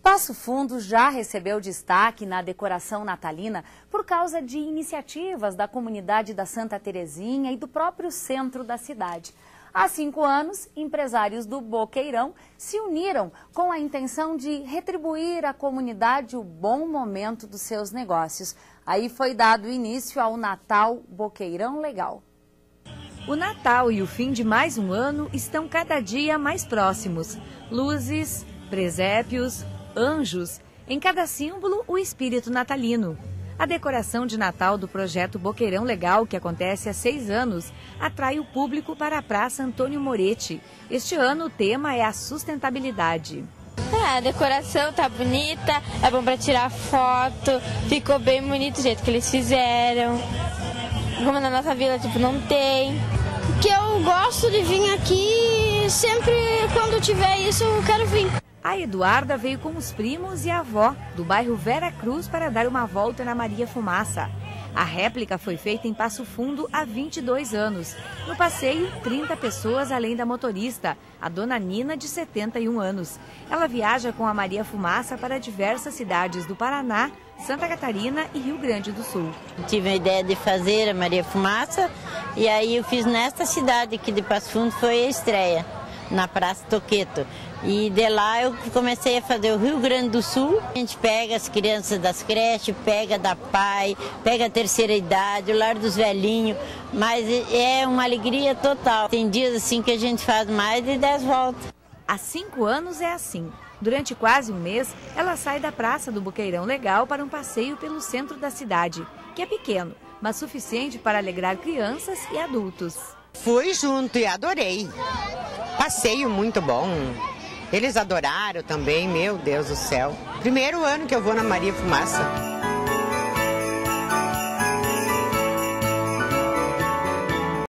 Passo Fundo já recebeu destaque na decoração natalina por causa de iniciativas da comunidade da Santa Terezinha e do próprio centro da cidade. Há 5 anos, empresários do Boqueirão se uniram com a intenção de retribuir à comunidade o bom momento dos seus negócios. Aí foi dado início ao Natal Boqueirão Legal. O Natal e o fim de mais um ano estão cada dia mais próximos. Luzes, presépios, anjos, em cada símbolo o espírito natalino. A decoração de Natal do projeto Boqueirão Legal, que acontece há 6 anos, atrai o público para a Praça Antônio Moretti. Este ano o tema é a sustentabilidade. A decoração tá bonita, é bom para tirar foto, ficou bem bonito o jeito que eles fizeram. Como na nossa vila, não tem. Que eu gosto de vir aqui, sempre quando tiver isso eu quero vir. A Eduarda veio com os primos e a avó do bairro Vera Cruz para dar uma volta na Maria Fumaça. A réplica foi feita em Passo Fundo há 22 anos. No passeio, 30 pessoas além da motorista, a dona Nina, de 71 anos. Ela viaja com a Maria Fumaça para diversas cidades do Paraná, Santa Catarina e Rio Grande do Sul. Tive a ideia de fazer a Maria Fumaça e aí eu fiz nesta cidade aqui de Passo Fundo, foi a estreia, na Praça Toqueto. E de lá eu comecei a fazer o Rio Grande do Sul. A gente pega as crianças das creches, pega da PAI, pega a terceira idade, o lar dos velhinhos, mas é uma alegria total. Tem dias assim que a gente faz mais de 10 voltas. Há 5 anos é assim. Durante quase um mês, ela sai da Praça do Boqueirão Legal para um passeio pelo centro da cidade, que é pequeno, mas suficiente para alegrar crianças e adultos. Fui junto e adorei. Passeio muito bom. Eles adoraram também, meu Deus do céu. Primeiro ano que eu vou na Maria Fumaça.